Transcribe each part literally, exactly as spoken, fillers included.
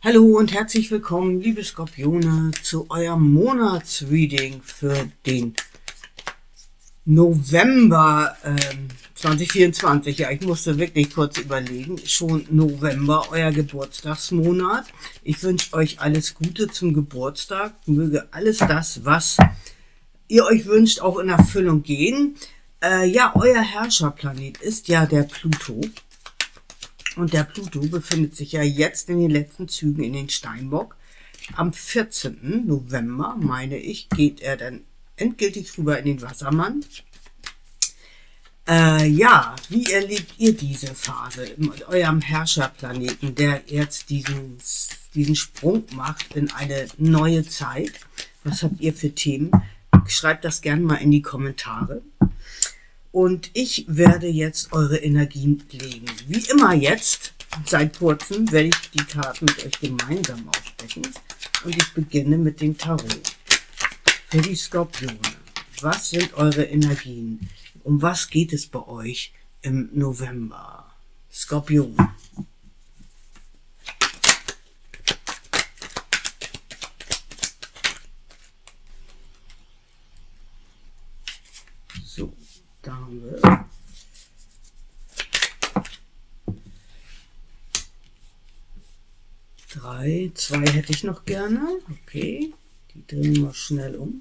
Hallo und herzlich willkommen, liebe Skorpione, zu eurem Monatsreading für den November ähm, zwanzig vierundzwanzig. Ja, ich musste wirklich kurz überlegen. Schon November, euer Geburtstagsmonat. Ich wünsche euch alles Gute zum Geburtstag. Möge alles das, was ihr euch wünscht, auch in Erfüllung gehen. Äh, ja, euer Herrscherplanet ist ja der Pluto. Und der Pluto befindet sich ja jetzt in den letzten Zügen in den Steinbock. Am vierzehnten November, meine ich, geht er dann endgültig rüber in den Wassermann. Äh, ja, wie erlebt ihr diese Phase mit eurem Herrscherplaneten, der jetzt diesen, diesen Sprung macht in eine neue Zeit? Was habt ihr für Themen? Schreibt das gerne mal in die Kommentare. Und ich werde jetzt eure Energien legen. Wie immer jetzt, seit kurzem, werde ich die Karten mit euch gemeinsam aussprechen. Und ich beginne mit dem Tarot. Für die Skorpione. Was sind eure Energien? Um was geht es bei euch im November? Skorpion. So, da haben wir drei, zwei hätte ich noch gerne. Okay, die drehen wir schnell um.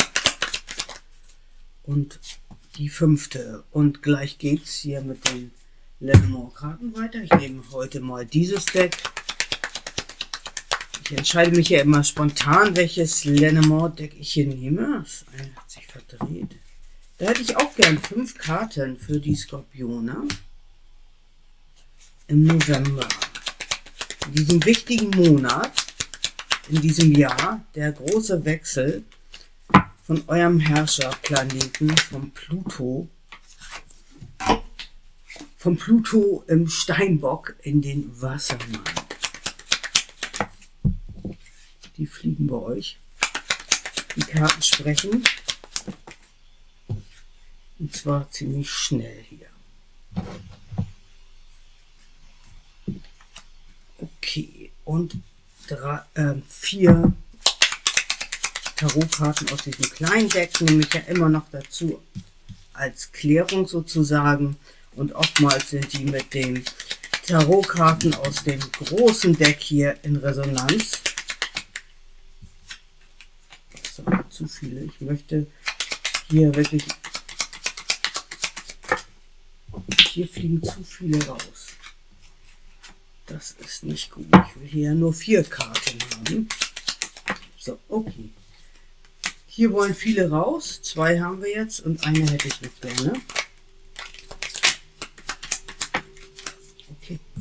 Und die fünfte. Und gleich geht es hier mit den Lenormand-Karten weiter. Ich nehme heute mal dieses Deck. Ich entscheide mich ja immer spontan, welches Lenormand-Deck ich hier nehme. Das eine hat sich verdreht. Da hätte ich auch gern fünf Karten für die Skorpione im November. In diesem wichtigen Monat, in diesem Jahr, der große Wechsel von eurem Herrscherplaneten, vom Pluto, vom Pluto im Steinbock in den Wassermann. Die fliegen bei euch. Die Karten sprechen. Und zwar ziemlich schnell hier. Okay, und drei, äh, vier Tarotkarten aus diesem kleinen Deck nehme ich ja immer noch dazu als Klärung sozusagen. Und oftmals sind die mit den Tarotkarten aus dem großen Deck hier in Resonanz. Das sind aber zu viele. Ich möchte hier wirklich... Hier fliegen zu viele raus. Das ist nicht gut. Ich will hier nur vier Karten haben. So, okay. Hier wollen viele raus. Zwei haben wir jetzt und eine hätte ich noch gerne. Okay.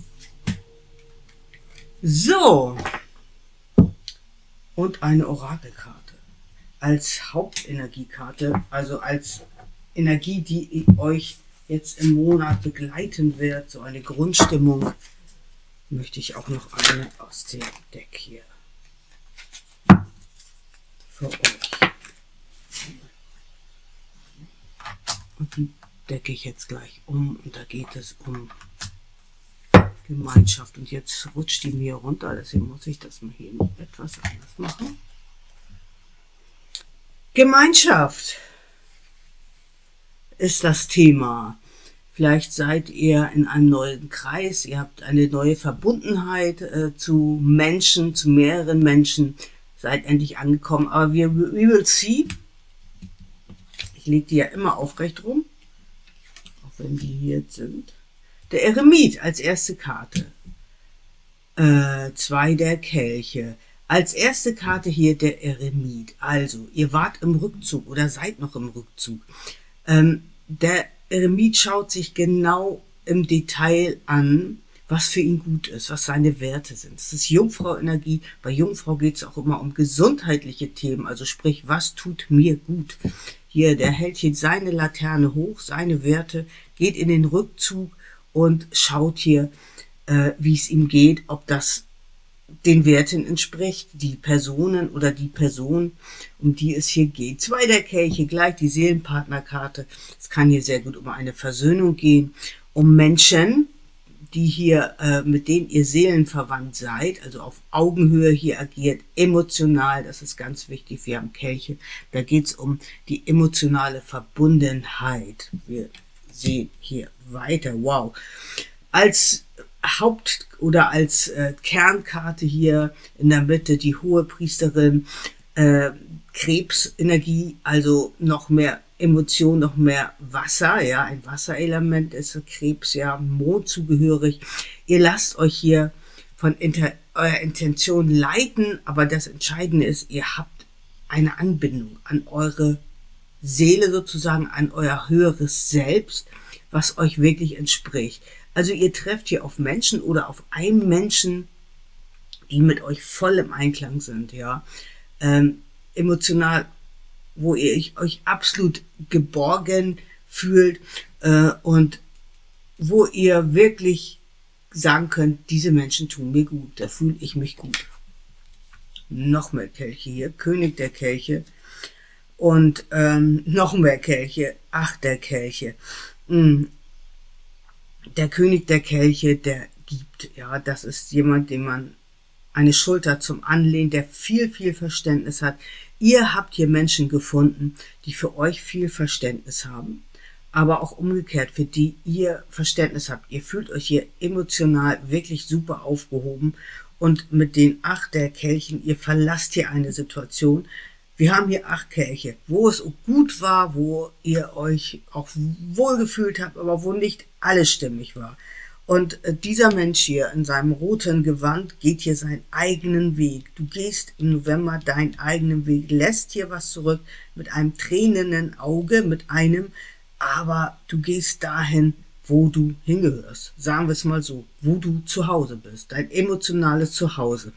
So. Und eine Orakelkarte. Als Hauptenergiekarte, also als Energie, die euch jetzt im Monat begleiten wird, so eine Grundstimmung, möchte ich auch noch eine aus dem Deck hier für euch. Und die decke ich jetzt gleich um und da geht es um Gemeinschaft. Und jetzt rutscht die mir runter, deswegen muss ich das mal hier etwas anders machen. Gemeinschaft ist das Thema. Vielleicht seid ihr in einem neuen Kreis, ihr habt eine neue Verbundenheit äh, zu Menschen, zu mehreren Menschen, seid endlich angekommen, aber wir we will see. Ich lege die ja immer aufrecht rum, auch wenn die hier jetzt sind. Der Eremit als erste Karte. Äh, zwei der Kelche. Als erste Karte hier der Eremit. Also, ihr wart im Rückzug oder seid noch im Rückzug. Ähm, der Eremit schaut sich genau im Detail an, was für ihn gut ist, was seine Werte sind. Das ist Jungfrau-Energie. Bei Jungfrau geht es auch immer um gesundheitliche Themen, also sprich, was tut mir gut? Hier, der hält hier seine Laterne hoch, seine Werte, geht in den Rückzug und schaut hier, äh, wie es ihm geht, ob das den Werten entspricht, die Personen oder die Person, um die es hier geht. Zwei der Kelche, gleich die Seelenpartnerkarte. Es kann hier sehr gut um eine Versöhnung gehen, um Menschen, die hier, äh, mit denen ihr seelenverwandt seid, also auf Augenhöhe hier agiert, emotional, das ist ganz wichtig, wir haben Kelche, da geht es um die emotionale Verbundenheit. Wir sehen hier weiter, wow. Als Haupt- oder als äh, Kernkarte hier in der Mitte die Hohepriesterin, äh, Krebsenergie, also noch mehr Emotion, noch mehr Wasser, ja, ein Wasserelement ist Krebs, ja, Mond zugehörig. Ihr lasst euch hier von Inter eurer Intention leiten, aber das Entscheidende ist, ihr habt eine Anbindung an eure Seele sozusagen, an euer höheres Selbst, was euch wirklich entspricht. Also ihr trefft hier auf Menschen oder auf einen Menschen, die mit euch voll im Einklang sind, ja, ähm, emotional, wo ihr euch absolut geborgen fühlt äh, und wo ihr wirklich sagen könnt, diese Menschen tun mir gut, da fühle ich mich gut. Noch mehr Kelche hier, König der Kelche und ähm, noch mehr Kelche, Acht der Kelche. Mm. Der König der Kelche, der gibt, ja, das ist jemand, dem man eine Schulter zum Anlehnen, der viel, viel Verständnis hat. Ihr habt hier Menschen gefunden, die für euch viel Verständnis haben, aber auch umgekehrt, für die ihr Verständnis habt. Ihr fühlt euch hier emotional wirklich super aufgehoben und mit den Acht der Kelchen, ihr verlasst hier eine Situation. Wir haben hier acht Kelche, wo es gut war, wo ihr euch auch wohlgefühlt habt, aber wo nicht alles stimmig war. Und dieser Mensch hier in seinem roten Gewand geht hier seinen eigenen Weg. Du gehst im November deinen eigenen Weg, lässt hier was zurück mit einem tränenden Auge, mit einem, aber du gehst dahin, wo du hingehörst. Sagen wir es mal so, wo du zu Hause bist, dein emotionales Zuhause.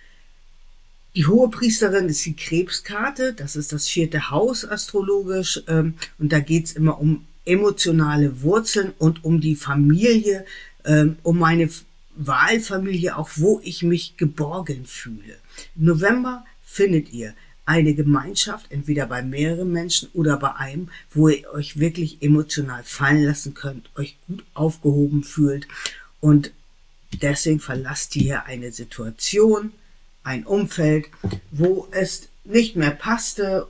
Die Hohepriesterin ist die Krebskarte, das ist das vierte Haus astrologisch, ähm, und da geht es immer um emotionale Wurzeln und um die Familie, ähm, um meine Wahlfamilie, auch wo ich mich geborgen fühle. Im November findet ihr eine Gemeinschaft, entweder bei mehreren Menschen oder bei einem, wo ihr euch wirklich emotional fallen lassen könnt, euch gut aufgehoben fühlt und deswegen verlasst ihr hier eine Situation, ein Umfeld, wo es nicht mehr passte.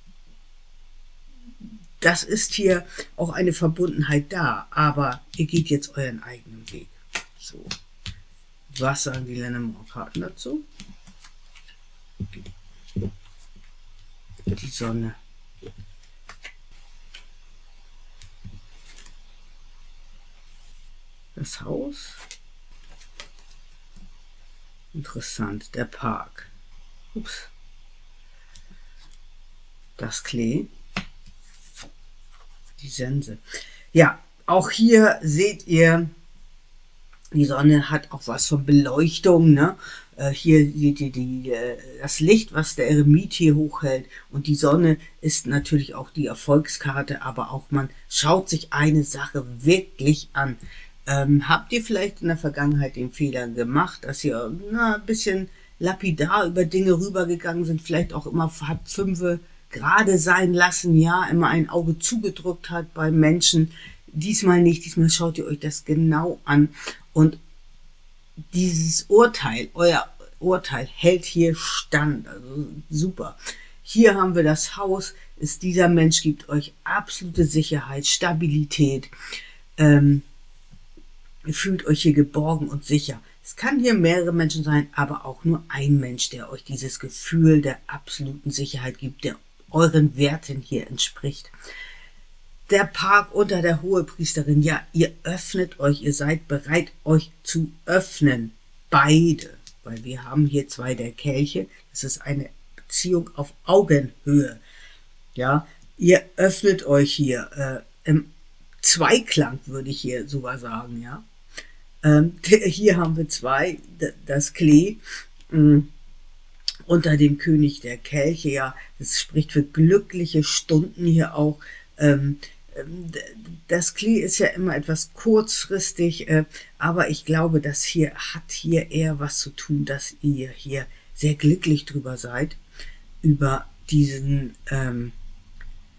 Das ist hier auch eine Verbundenheit da, aber ihr geht jetzt euren eigenen Weg. So, was sagen die Lenormand-Karten dazu? Die Sonne. Das Haus. Interessant, der Park. Ups. Das Klee. Die Sense. Ja, auch hier seht ihr, die Sonne hat auch was von Beleuchtung, ne? Äh, hier die, die, die, das Licht, was der Eremit hier hochhält, und die Sonne ist natürlich auch die Erfolgskarte, aber auch man schaut sich eine Sache wirklich an. Ähm, habt ihr vielleicht in der Vergangenheit den Fehler gemacht, dass ihr na, ein bisschen lapidar über Dinge rübergegangen sind, vielleicht auch immer hat fünfe gerade sein lassen, ja, immer ein Auge zugedrückt hat bei Menschen. Diesmal nicht, diesmal schaut ihr euch das genau an und dieses Urteil, euer Urteil hält hier stand, also super. Hier haben wir das Haus, ist dieser Mensch gibt euch absolute Sicherheit, Stabilität, ähm, ihr fühlt euch hier geborgen und sicher. Es kann hier mehrere Menschen sein, aber auch nur ein Mensch, der euch dieses Gefühl der absoluten Sicherheit gibt, der euren Werten hier entspricht. Der Park unter der Hohepriesterin, ja, ihr öffnet euch, ihr seid bereit, euch zu öffnen. Beide, weil wir haben hier zwei der Kelche, das ist eine Beziehung auf Augenhöhe. Ja, ihr öffnet euch hier äh, im Zweiklang, würde ich hier sogar sagen, ja. Ähm, hier haben wir zwei, das Klee, mh, unter dem König der Kelche, ja, das spricht für glückliche Stunden hier auch. Ähm, das Klee ist ja immer etwas kurzfristig, äh, aber ich glaube, das hier hat hier eher was zu tun, dass ihr hier sehr glücklich drüber seid, über diesen, ähm,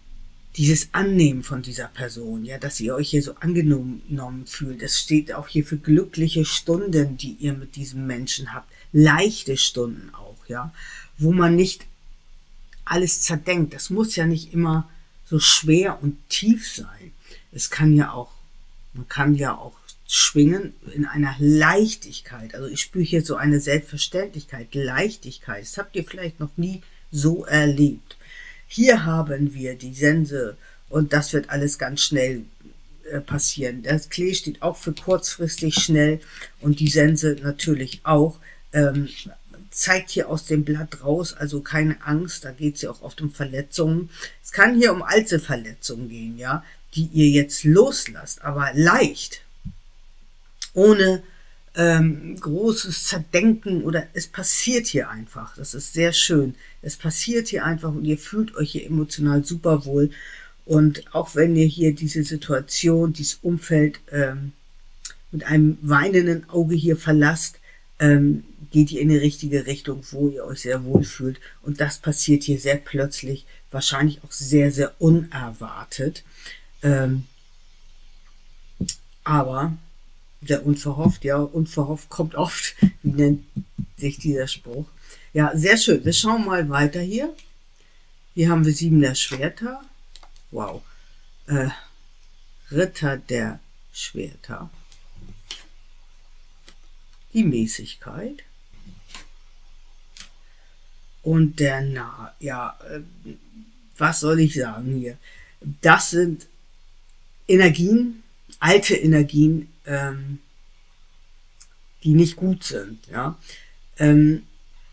dieses Annehmen von dieser Person, ja, dass ihr euch hier so angenommen fühlt. Es steht auch hier für glückliche Stunden, die ihr mit diesem Menschen habt. Leichte Stunden auch, ja, wo man nicht alles zerdenkt. Das muss ja nicht immer so schwer und tief sein. Es kann ja auch, man kann ja auch schwingen in einer Leichtigkeit. Also ich spüre hier so eine Selbstverständlichkeit, Leichtigkeit. Das habt ihr vielleicht noch nie so erlebt. Hier haben wir die Sense und das wird alles ganz schnell äh, passieren. Das Klee steht auch für kurzfristig, schnell und die Sense natürlich auch. Ähm, zeigt hier aus dem Blatt raus, also keine Angst, da geht es ja auch oft um Verletzungen. Es kann hier um alte Verletzungen gehen, ja, die ihr jetzt loslasst, aber leicht, ohne ähm, großes Zerdenken oder es passiert hier einfach. Das ist sehr schön. Es passiert hier einfach und ihr fühlt euch hier emotional super wohl. Und auch wenn ihr hier diese Situation, dieses Umfeld ähm, mit einem weinenden Auge hier verlasst, ähm, geht ihr in die richtige Richtung, wo ihr euch sehr wohl fühlt. Und das passiert hier sehr plötzlich, wahrscheinlich auch sehr, sehr unerwartet. Ähm, aber sehr unverhofft, ja, unverhofft kommt oft, wie nennt sich dieser Spruch. Ja, sehr schön. Wir schauen mal weiter hier. Hier haben wir sieben der Schwerter. Wow. Äh, Ritter der Schwerter. Die Mäßigkeit. Und der Narr. Ja, äh, was soll ich sagen hier? Das sind Energien, alte Energien, ähm, die nicht gut sind, ja, ähm,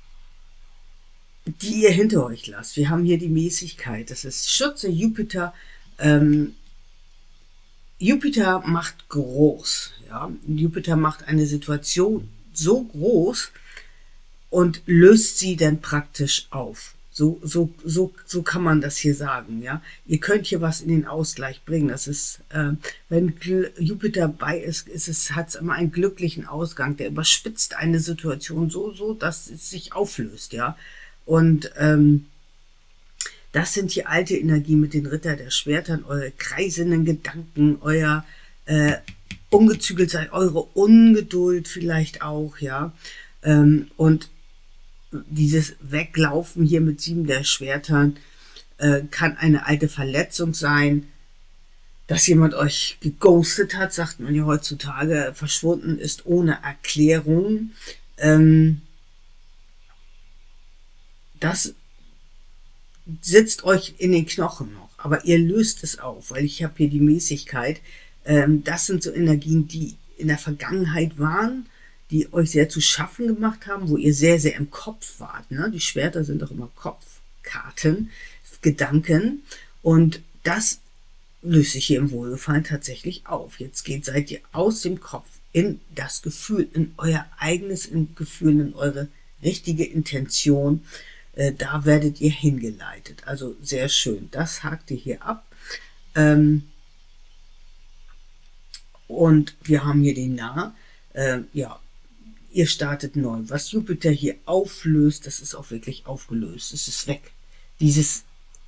die ihr hinter euch lasst. Wir haben hier die Mäßigkeit, das ist Schütze, Jupiter. Ähm, Jupiter macht groß, ja, Jupiter macht eine Situation so groß und löst sie dann praktisch auf. So, so, so, so kann man das hier sagen, ja. Ihr könnt hier was in den Ausgleich bringen. Das ist, äh, wenn Jupiter bei ist, ist es, hat es immer einen glücklichen Ausgang. Der überspitzt eine Situation so, so, dass es sich auflöst, ja. Und ähm, das sind hier alte Energien mit den Ritter der Schwertern, eure kreisenden Gedanken, euer äh, Ungezügeltheit, eure Ungeduld vielleicht auch, ja. Ähm, und dieses Weglaufen hier mit sieben der Schwertern äh, kann eine alte Verletzung sein, dass jemand euch geghostet hat, sagt man ja heutzutage, verschwunden ist ohne Erklärung. Ähm, das sitzt euch in den Knochen noch, aber ihr löst es auf, weil ich habe hier die Mäßigkeit. Ähm, das sind so Energien, die in der Vergangenheit waren, die euch sehr zu schaffen gemacht haben, wo ihr sehr, sehr im Kopf wart. Ne? Die Schwerter sind doch immer Kopfkarten, Gedanken. Und das löst sich hier im Wohlgefallen tatsächlich auf. Jetzt geht, seid ihr aus dem Kopf in das Gefühl, in euer eigenes Gefühl, in eure richtige Intention. Äh, da werdet ihr hingeleitet. Also sehr schön. Das hakt ihr hier ab. Ähm, und wir haben hier den Narr. Äh, ja, ihr startet neu. Was Jupiter hier auflöst, das ist auch wirklich aufgelöst. Es ist weg. Dieses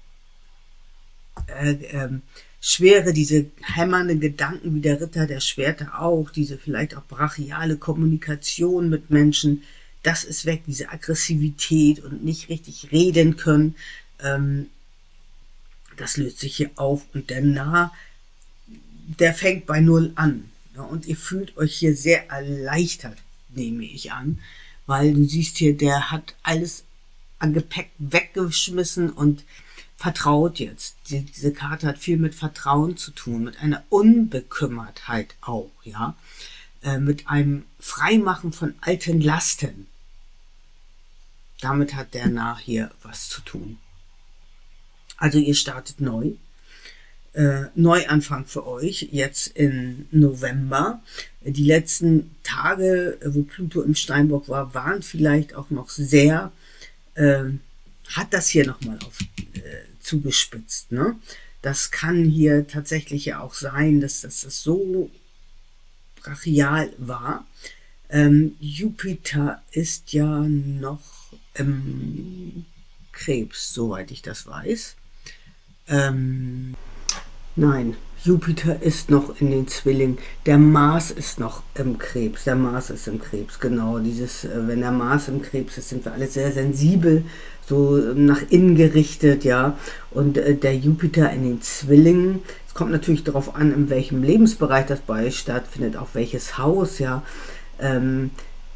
äh, ähm, schwere, diese hämmernden Gedanken wie der Ritter der Schwerter auch, diese vielleicht auch brachiale Kommunikation mit Menschen, das ist weg. Diese Aggressivität und nicht richtig reden können, ähm, das löst sich hier auf. Und der Narr, der fängt bei Null an. Ja, und ihr fühlt euch hier sehr erleichtert, nehme ich an, weil du siehst hier, der hat alles an Gepäck weggeschmissen und vertraut jetzt. Die, diese Karte hat viel mit Vertrauen zu tun, mit einer Unbekümmertheit auch, ja, äh, mit einem Freimachen von alten Lasten. Damit hat der Narr hier was zu tun. Also ihr startet neu. Äh, Neuanfang für euch, jetzt im November. Die letzten Tage, wo Pluto im Steinbock war, waren vielleicht auch noch sehr, äh, hat das hier nochmal auf äh, zugespitzt. Ne? Das kann hier tatsächlich ja auch sein, dass, dass das so brachial war. Ähm, Jupiter ist ja noch im Krebs, soweit ich das weiß. Ähm, nein, Jupiter ist noch in den Zwillingen. Der Mars ist noch im Krebs. Der Mars ist im Krebs, genau. Dieses, äh, wenn der Mars im Krebs ist, sind wir alle sehr sensibel, so nach innen gerichtet, ja. Und äh, der Jupiter in den Zwillingen. Es kommt natürlich darauf an, in welchem Lebensbereich das bei euch stattfindet, auch welches Haus, ja. Ähm,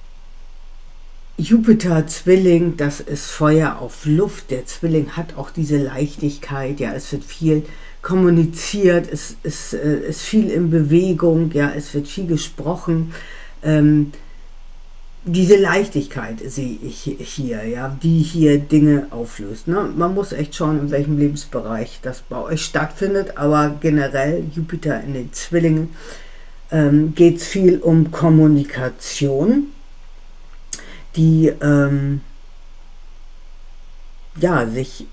Jupiter, Zwilling, das ist Feuer auf Luft. Der Zwilling hat auch diese Leichtigkeit, ja, es wird viel kommuniziert, es ist, äh, ist viel in Bewegung, ja, es wird viel gesprochen. Ähm, diese Leichtigkeit sehe ich hier, ja, die hier Dinge auflöst. Ne? Man muss echt schauen, in welchem Lebensbereich das bei euch stattfindet, aber generell Jupiter in den Zwillingen ähm, geht es viel um Kommunikation, die ähm, ja, sich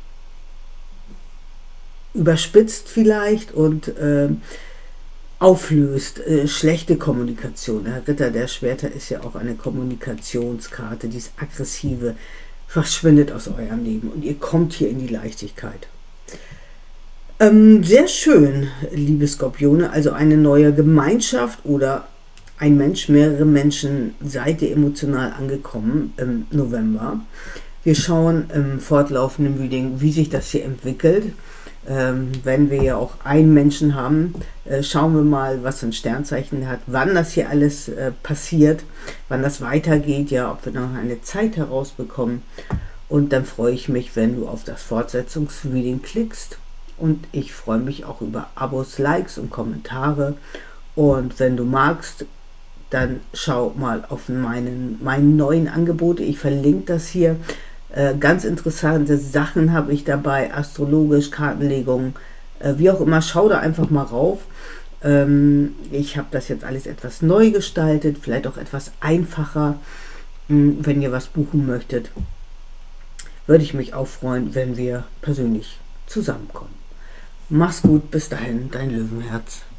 überspitzt vielleicht und äh, auflöst. Äh, schlechte Kommunikation. Der Ritter der Schwerter ist ja auch eine Kommunikationskarte. Dieses Aggressive verschwindet aus eurem Leben und ihr kommt hier in die Leichtigkeit. Ähm, sehr schön, liebe Skorpione. Also eine neue Gemeinschaft oder ein Mensch, mehrere Menschen, seid ihr emotional angekommen im November. Wir schauen im fortlaufenden Reading, wie sich das hier entwickelt. Ähm, wenn wir ja auch einen Menschen haben, äh, schauen wir mal, was für ein Sternzeichen hat, wann das hier alles äh, passiert, wann das weitergeht, ja, ob wir noch eine Zeit herausbekommen. Und dann freue ich mich, wenn du auf das Fortsetzungsreading klickst. Und ich freue mich auch über Abos, Likes und Kommentare. Und wenn du magst, dann schau mal auf meinen, meinen neuen Angebote. Ich verlinke das hier. Äh, ganz interessante Sachen habe ich dabei, astrologisch, Kartenlegung, äh, wie auch immer. Schau da einfach mal rauf. Ähm, ich habe das jetzt alles etwas neu gestaltet, vielleicht auch etwas einfacher. Mh, wenn ihr was buchen möchtet, würde ich mich auch freuen, wenn wir persönlich zusammenkommen. Mach's gut, bis dahin, dein Löwenherz.